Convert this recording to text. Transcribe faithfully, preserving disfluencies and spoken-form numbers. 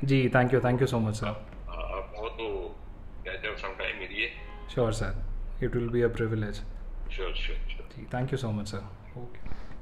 Ji thank you, thank you so much sir. आप आप हो तो कहते हो सम टाइम मिलिए. Sure sir, it will be a privilege. Sure sure sure. जी thank you so much sir. Okay.